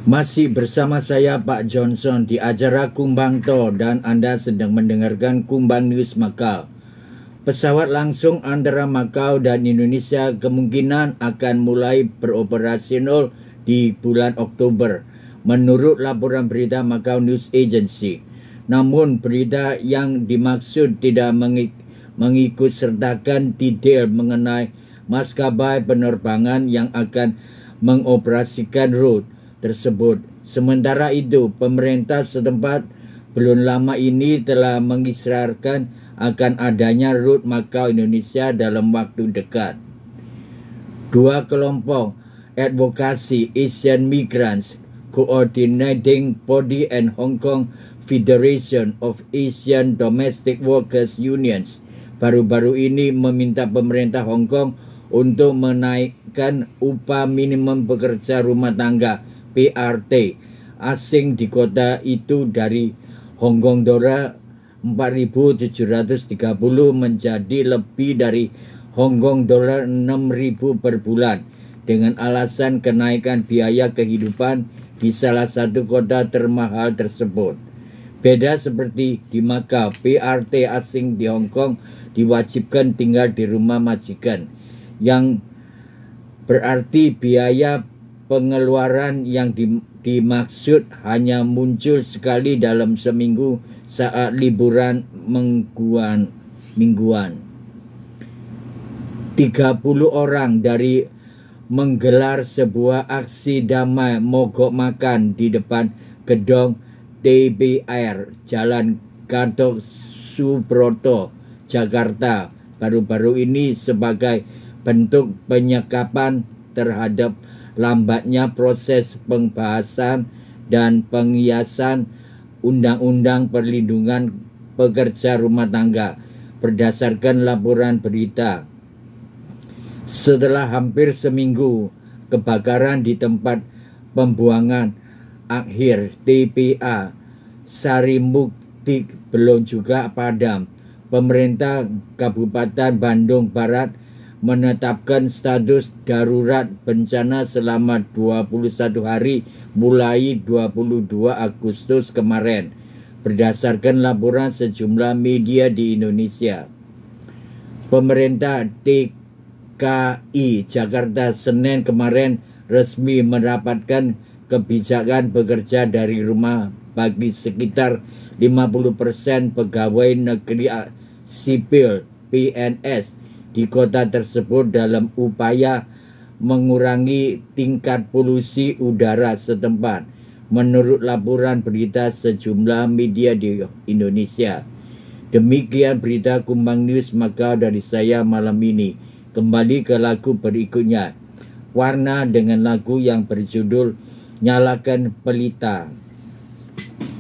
Masih bersama saya Pak Johnson di acara Kumbang To dan Anda sedang mendengarkan Kumbang News Macau. Pesawat langsung antara Macau dan Indonesia kemungkinan akan mulai beroperasional di bulan Oktober menurut laporan berita Macau News Agency. Namun berita yang dimaksud tidak mengikut sertakan detail mengenai maskapai penerbangan yang akan mengoperasikan rute tersebut. Sementara itu, pemerintah setempat belum lama ini telah mengisyaratkan akan adanya rute Macau Indonesia dalam waktu dekat. Dua kelompok advokasi Asian Migrants Coordinating Body and Hong Kong Federation of Asian Domestic Workers Unions baru-baru ini meminta pemerintah Hong Kong untuk menaikkan upah minimum pekerja rumah tangga PRT asing di kota itu dari Hong Kong dolar 4.730 menjadi lebih dari Hong Kong dolar 6.000 per bulan dengan alasan kenaikan biaya kehidupan di salah satu kota termahal tersebut. Beda seperti di Macau, PRT asing di Hong Kong diwajibkan tinggal di rumah majikan, yang berarti biaya pengeluaran yang dimaksud hanya muncul sekali dalam seminggu saat liburan mingguan. 30 orang dari menggelar sebuah aksi damai mogok makan di depan gedung TBR Jalan Gatot Subroto, Jakarta baru-baru ini sebagai bentuk penyekapan terhadap lambatnya proses pembahasan dan penghiasan Undang-Undang Perlindungan Pekerja Rumah Tangga berdasarkan laporan berita. Setelah hampir seminggu kebakaran di tempat pembuangan akhir TPA Sarimukti belum juga padam, pemerintah Kabupaten Bandung Barat menetapkan status darurat bencana selama 21 hari mulai 22 Agustus kemarin berdasarkan laporan sejumlah media di Indonesia. Pemerintah DKI Jakarta Senin kemarin resmi merapatkan kebijakan bekerja dari rumah bagi sekitar 50% pegawai negeri sipil PNS di kota tersebut dalam upaya mengurangi tingkat polusi udara setempat, menurut laporan berita sejumlah media di Indonesia. Demikian berita Kumbang News Macau dari saya malam ini. Kembali ke lagu berikutnya, Warna dengan lagu yang berjudul Nyalakan Pelita.